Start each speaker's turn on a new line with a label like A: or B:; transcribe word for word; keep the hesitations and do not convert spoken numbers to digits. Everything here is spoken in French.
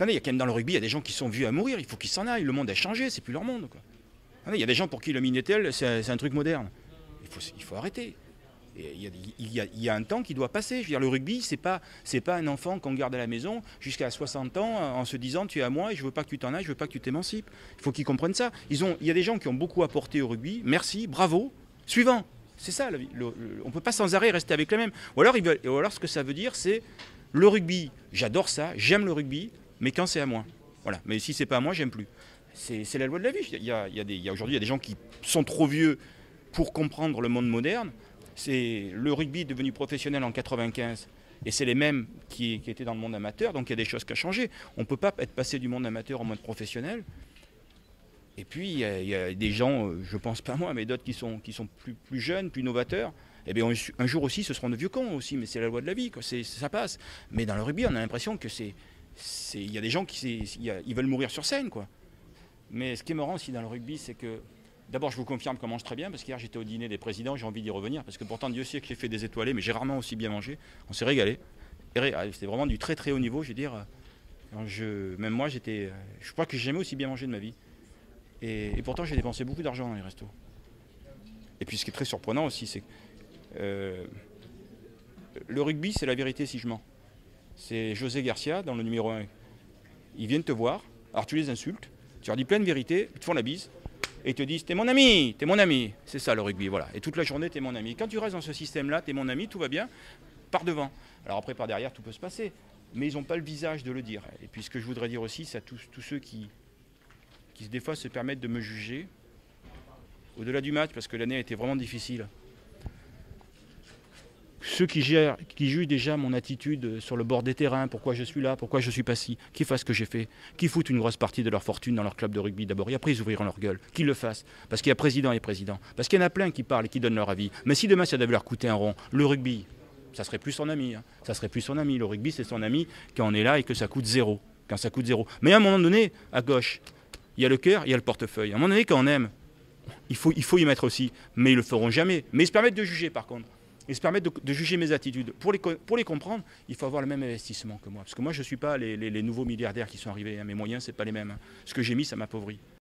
A: Attendez, il y a quand même dans le rugby, il y a des gens qui sont vieux à mourir, il faut qu'ils s'en aillent. Le monde a changé, c'est plus leur monde, quoi. Attendez, il y a des gens pour qui le Minitel, c'est un truc moderne. Il faut, il faut arrêter. Et il, y a, il, y a, il y a un temps qui doit passer. Je veux dire, le rugby, c'est pas, c'est pas un enfant qu'on garde à la maison jusqu'à soixante ans en se disant tu es à moi et je veux pas que tu t'en ailles, je veux pas que tu t'émancipes. Il faut qu'ils comprennent ça. Ils ont, il y a des gens qui ont beaucoup apporté au rugby. Merci, bravo. Suivant. C'est ça, le, le, le, on ne peut pas sans arrêt rester avec les mêmes. Ou alors, il veut, ou alors ce que ça veut dire, c'est le rugby, j'adore ça, j'aime le rugby, mais quand c'est à moi. Voilà. Mais si c'est pas à moi, j'aime plus. C'est la loi de la vie. Il y a, il y a des, il y a aujourd'hui, il y a des gens qui sont trop vieux pour comprendre le monde moderne. C'est le rugby est devenu professionnel en quatre-vingt-quinze et c'est les mêmes qui, qui étaient dans le monde amateur, donc il y a des choses qui ont changé. On ne peut pas être passé du monde amateur au monde professionnel. Et puis il y a, il y a des gens, je ne pense pas moi, mais d'autres qui sont, qui sont plus, plus jeunes, plus novateurs. Et bien un jour aussi, ce seront de vieux cons aussi, mais c'est la loi de la vie, quoi. Ça passe. Mais dans le rugby, on a l'impression que c'est, il y a des gens qui y a, ils veulent mourir sur scène, quoi. Mais ce qui est marrant aussi dans le rugby, c'est que d'abord, je vous confirme qu'on mange très bien, parce qu'hier j'étais au dîner des présidents, j'ai envie d'y revenir, parce que pourtant Dieu sait que j'ai fait des étoilés, mais j'ai rarement aussi bien mangé. On s'est régalé. C'était vraiment du très très haut niveau, je veux dire. Je, même moi, j'étais, je crois que j'ai jamais aussi bien mangé de ma vie. Et, et pourtant, j'ai dépensé beaucoup d'argent dans les restos. Et puis, ce qui est très surprenant aussi, c'est que euh, le rugby, c'est la vérité si je mens. C'est José Garcia, dans le numéro un. Ils viennent te voir, alors tu les insultes, tu leur dis plein de vérités, ils te font la bise. Et ils te disent, t'es mon ami, t'es mon ami. C'est ça le rugby, voilà. Et toute la journée, t'es mon ami. Quand tu restes dans ce système-là, t'es mon ami, tout va bien, par devant. Alors après, par derrière, tout peut se passer. Mais ils n'ont pas le visage de le dire. Et puis ce que je voudrais dire aussi, c'est à tous, tous ceux qui, qui, des fois, se permettent de me juger, au-delà du match, parce que l'année a été vraiment difficile. Ceux qui, gèrent, qui jugent déjà mon attitude sur le bord des terrains, pourquoi je suis là, pourquoi je suis pas ci, qui fassent ce que j'ai fait, qui foutent une grosse partie de leur fortune dans leur club de rugby d'abord, et après ils ouvriront leur gueule, qu'ils le fassent, parce qu'il y a président et président, parce qu'il y en a plein qui parlent et qui donnent leur avis. Mais si demain ça devait leur coûter un rond, le rugby, ça serait plus son ami, hein. Ça serait plus son ami. Le rugby c'est son ami quand on est là et que ça coûte zéro, quand ça coûte zéro. Mais à un moment donné, à gauche, il y a le cœur, il y a le portefeuille. À un moment donné, quand on aime, il faut, il faut y mettre aussi, mais ils le feront jamais. Mais ils se permettent de juger par contre. Et se permettre de, de juger mes attitudes. Pour les, pour les comprendre, il faut avoir le même investissement que moi. Parce que moi, je ne suis pas les, les, les nouveaux milliardaires qui sont arrivés. Hein. Mes moyens, ce n'est pas les mêmes. Hein. Ce que j'ai mis, ça m'appauvrit.